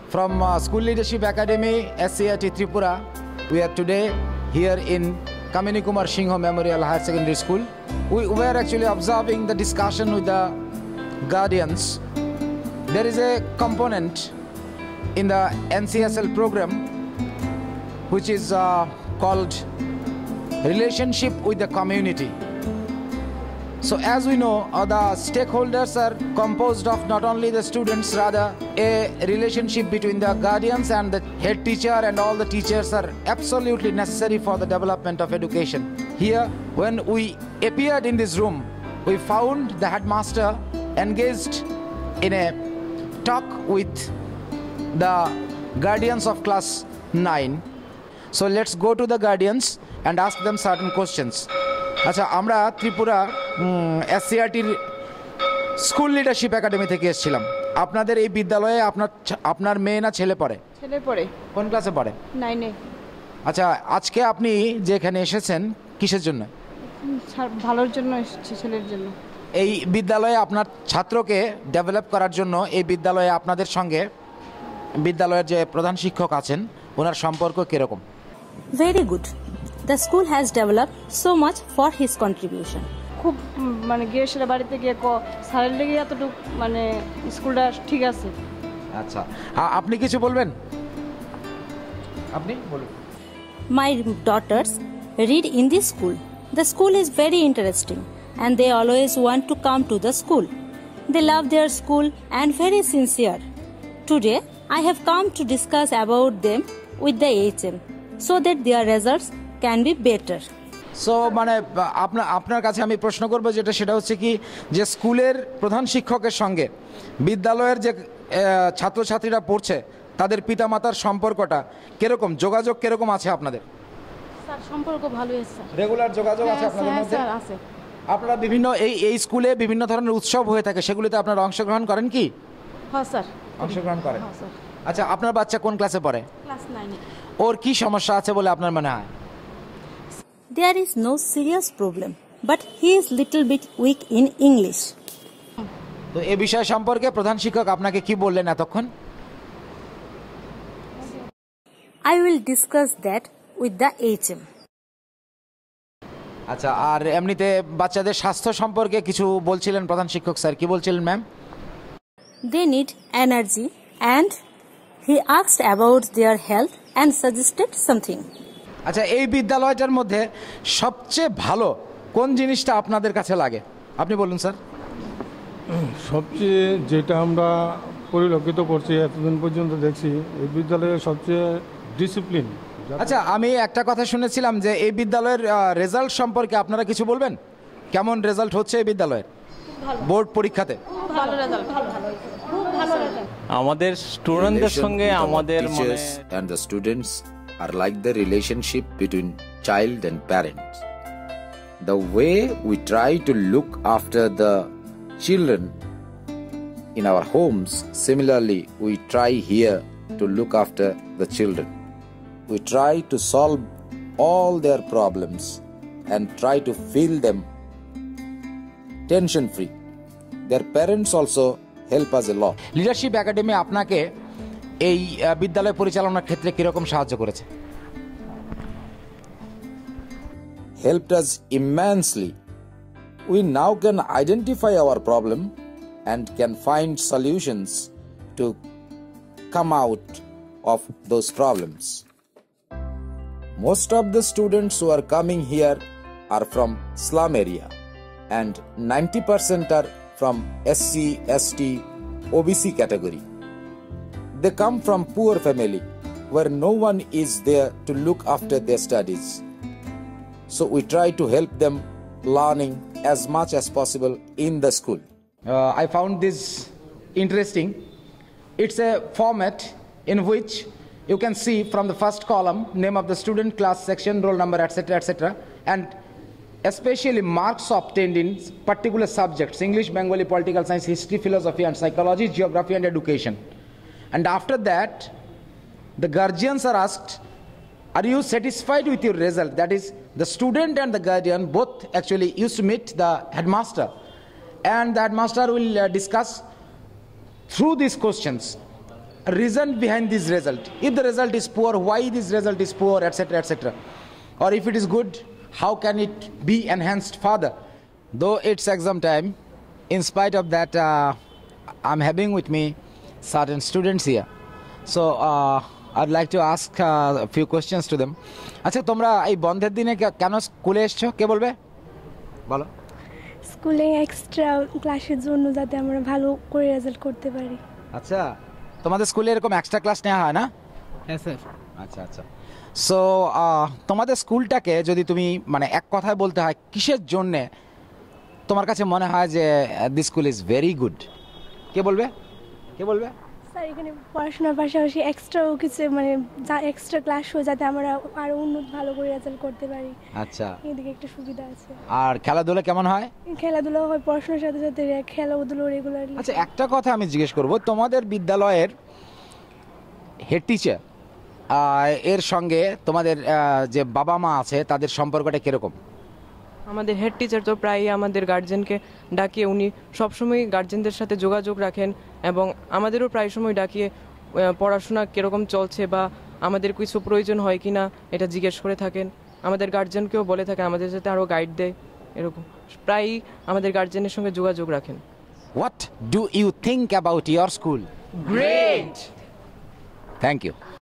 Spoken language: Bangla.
From School Leadership Academy, SCIT Tripura, we are today here in Kamini Kumar Singho Memorial Higher Secondary School. We were actually observing the discussion with the guardians. There is a component in the NCSL program which is called relationship with the community. So as we know, the stakeholders are composed of not only the students, rather a relationship between the guardians and the head teacher, and all the teachers are absolutely necessary for the development of education. Here, when we appeared in this room, we found the headmaster engaged in a talk with the guardians of class 9. So let's go to the guardians and ask them certain questions. আচ্ছা, আমরা ত্রিপুরা এসসিআরটির স্কুল লিডারশিপ একাডেমি থেকে এসেছিলাম। আপনাদের এই বিদ্যালয়ে আপনার মেয়ে না ছেলে পড়ে? ছেলে পড়ে। কোন ক্লাসে পড়ে? 9 এ। আচ্ছা, আজকে আপনি যে এখানে এসেছেন কিসের জন্য? ভালোর জন্য এসেছি, ছেলের জন্য। এই বিদ্যালয়ে আপনার ছাত্রকে ডেভেলপ করার জন্য এই বিদ্যালয়ে আপনাদের সঙ্গে বিদ্যালয়ের যে প্রধান শিক্ষক আছেন ওনার সম্পর্ক কিরকম? Very good. The school has developed so much for his contribution. খুব মানে গিয়েছিল বাড়িতে গিয়ে স্যারের লেগে এতটুকু মানে স্কুলটা ঠিক আছে। আচ্ছা, আপনি কিছু বলবেন? আপনি বলুন। My daughters read in this school. The school is very interesting and they always want to come to the school. They love their school and very sincere. Today, I have come to discuss about them with the HM so that their results can be better. So মানে আপনার কাছে আমি প্রশ্ন করব যেটা সেটা হচ্ছে কি যে স্কুলের প্রধান শিক্ষকের সঙ্গে বিদ্যালয়ের যে ছাত্রছাত্রীরা পড়ছে তাদের পিতামাতার সম্পর্কটা কিরকম, যোগাযোগ কিরকম আছে আপনাদের? স্যার সম্পর্ক ভালো আছে, রেগুলার যোগাযোগ আছে আপনাদের মধ্যে? স্যার আছে। আপনারা বিভিন্ন এই স্কুলে বিভিন্ন ধরনের উৎসব হয়ে থাকে, সেগুলিতে আপনারা অংশগ্রহণ করেন কি? হ্যাঁ স্যার, অংশগ্রহণ করেন। হ্যাঁ স্যার। আচ্ছা, আপনার বাচ্চা কোন ক্লাসে পড়ে? ক্লাস 9 এ। ওর কি সমস্যা আছে বলে আপনার মনে হয়? There is no serious problem, but he is little bit weak in English. তো এই বিষয় সম্পর্কে প্রধান শিক্ষক আপনাকে কি বললেন এতক্ষণ? I will discuss that with the HM. আচ্ছা, আর এমনিতে বাচ্চাদের স্বাস্থ্য সম্পর্কে কিছু বলছিলেন প্রধান শিক্ষক স্যার, কি বলছিলেন ma'am? They need energy and he asked about their health and suggested something. আচ্ছা, এই বিদ্যালয়টার মধ্যে সবচেয়ে ভালো কোন জিনিসটা আপনাদের কাছে লাগে? আপনি বলুন স্যার। সবচেয়ে যেটা আমরা পরিলক্ষিত করছি এতদিন পর্যন্ত দেখছি এই বিদ্যালয়ে সবচেয়ে ডিসিপ্লিন। আচ্ছা, আমি একটা কথা শুনেছিলাম যে এই বিদ্যালয়ের রেজাল্ট সম্পর্কে আপনারা কিছু বলবেন? কেমন রেজাল্ট হচ্ছে এই বিদ্যালয়ের বোর্ড পরীক্ষাতে? ভালো রেজাল্ট, খুব ভালো রেজাল্ট। আমাদের স্টুডেন্টদের সঙ্গে আমাদের and the students are like the relationship between child and parents. The way we try to look after the children in our homes, similarly we try here to look after the children. We try to solve all their problems and try to feel them tension free. Their parents also help us a lot. Leadership academy আপনাকে এই বিদ্যালয় পরিচালনার ক্ষেত্রে কিরকম সাহায্য করেছে? Helped us immensely. We now can identify our problem and can find solutions to come out of those problems. Most of the students who are coming here are from slum area and 90% are from SC, ST, OBC category. They come from poor family where no one is there to look after their studies. So we try to help them learning as much as possible in the school. I found this interesting. It's a format in which you can see from the first column name of the student, class, section, roll number, etc., etc., and especially marks obtained in particular subjects: English, Bengali, political science, history, philosophy and psychology, geography and education. And after that, the guardians are asked, are you satisfied with your result? That is, the student and the guardian both actually used to meet the headmaster, and the headmaster will discuss through these questions reason behind this result. If the result is poor, why this result is poor, etc., etc. Or if it is good, how can it be enhanced further? Though it's exam time, in spite of that, I'm having with me certain students here. So I'd like to ask a few questions to them. আচ্ছা, তোমরা এই বন্ধের দিনে কেন স্কুলে এসছো? কে বলবে? বলো। স্কুলে এক্সট্রা ক্লাসের জন্য যাতে আমরা ভালো করে রেজাল্ট করতে পারি। আচ্ছা, তোমাদের স্কুলে এরকম এক্সট্রা ক্লাস নেওয়া হয় না? হ্যাঁ স্যার। আচ্ছা আচ্ছা। সো তোমাদের স্কুলটাকে যদি তুমি মানে এক কথায় বলতে হয় কিসের জন্যে তোমার কাছে মনে হয় যে this school is very good? কে বলবে? কে বলবে? স্যার, এখানে পড়াশোনার পাশাপাশি এক্সট্রাও কিছু মানে এক্সট্রা ক্লাস হয় যাতে আমরা আরও উন্নত ভালো করে রেজাল্ট করতে পারি। আচ্ছা, এদিকে একটা সুবিধা আছে। আর খেলাধুলা কেমন হয়? খেলাধুলা হয় পড়াশোনার সাথে সাথে খেলাধুলো রেগুলারলি। আচ্ছা, একটা কথা আমি জিজ্ঞেস করব, তোমাদের বিদ্যালয়ের হেড টিচার এর সঙ্গে তোমাদের যে বাবা মা আছে তাদের সম্পর্কটা কিরকম? আমাদের হেড টিচার তো প্রায়ই আমাদের গার্জেনকে ডাকিয়ে উনি সবসময় গার্জেনদের সাথে যোগাযোগ রাখেন এবং আমাদেরও প্রায় সময় ডাকিয়ে পড়াশোনা কীরকম চলছে বা আমাদের কিছু প্রয়োজন হয় কি না এটা জিজ্ঞেস করে থাকেন। আমাদের গার্জেনকেও বলে থাকেন আমাদের সাথে আরও গাইড দেয়, এরকম প্রায়ই আমাদের গার্জেনের সঙ্গে যোগাযোগ রাখেন। What do you think about your school? Great! Thank you.